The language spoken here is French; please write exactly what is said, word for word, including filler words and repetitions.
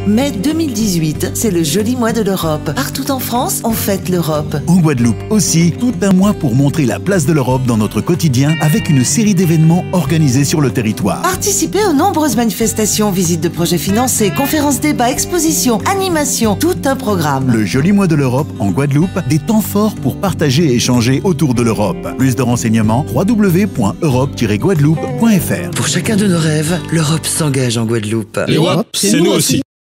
Mai deux mille dix-huit, c'est le joli mois de l'Europe. Partout en France, on fête l'Europe. En Guadeloupe aussi, tout un mois pour montrer la place de l'Europe dans notre quotidien avec une série d'événements organisés sur le territoire. Participez aux nombreuses manifestations, visites de projets financés, conférences, débats, expositions, animations, tout un programme. Le joli mois de l'Europe en Guadeloupe, des temps forts pour partager et échanger autour de l'Europe. Plus de renseignements, w w w point europe tiret guadeloupe point f r. Pour chacun de nos rêves, l'Europe s'engage en Guadeloupe. L'Europe, c'est nous aussi.